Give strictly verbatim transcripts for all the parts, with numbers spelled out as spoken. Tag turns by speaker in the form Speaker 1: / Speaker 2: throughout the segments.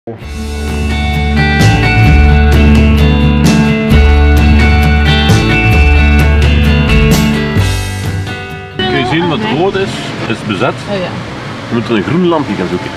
Speaker 1: Kun je zien wat rood is, is bezet.
Speaker 2: Oh ja.
Speaker 1: Je moet er een groen lampje gaan zoeken.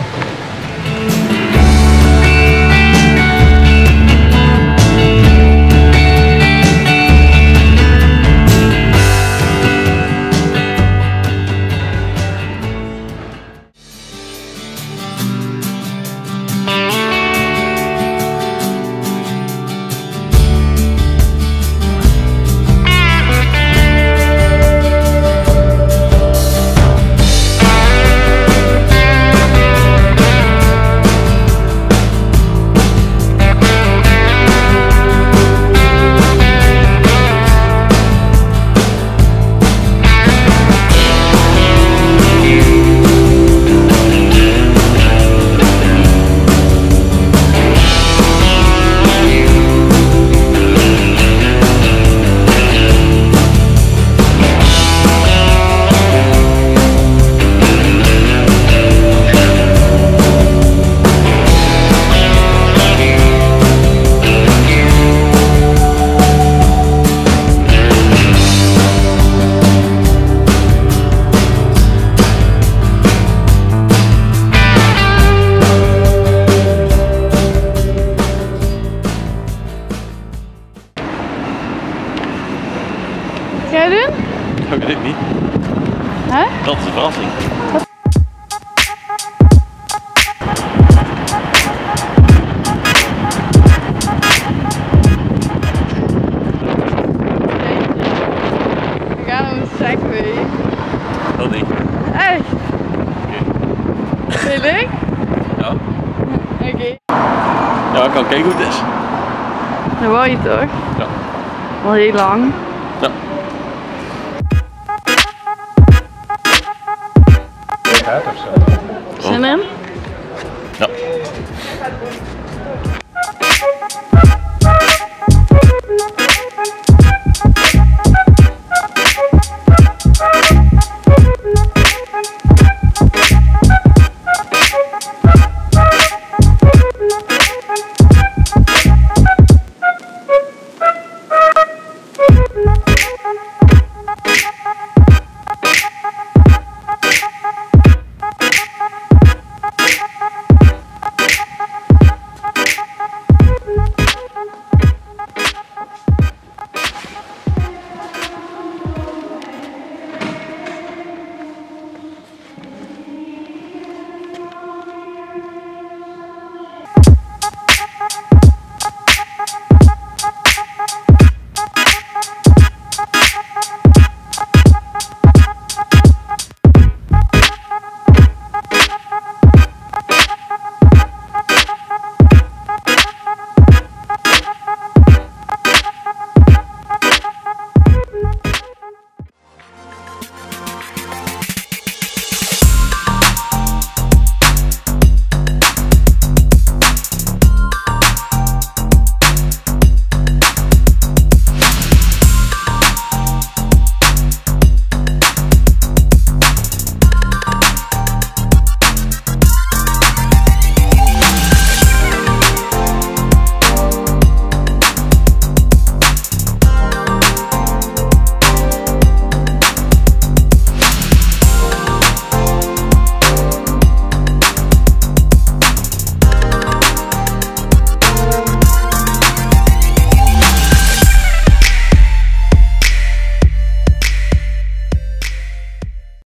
Speaker 2: Ga jij doen?
Speaker 1: Dat weet ik niet.
Speaker 2: Hè?
Speaker 1: Dat is een verrassing.
Speaker 2: Wat? We gaan op een Segway.
Speaker 1: Dat niet.
Speaker 2: Echt?
Speaker 1: Oké.
Speaker 2: Vind je leuk?
Speaker 1: Ja.
Speaker 2: Oké. Okay.
Speaker 1: Ja, ik kan kijken hoe het is.
Speaker 2: Dat wou je toch?
Speaker 1: Ja.
Speaker 2: Al heel lang.
Speaker 1: Ja.
Speaker 3: Uit of zo?
Speaker 2: Zin in?
Speaker 1: Ja.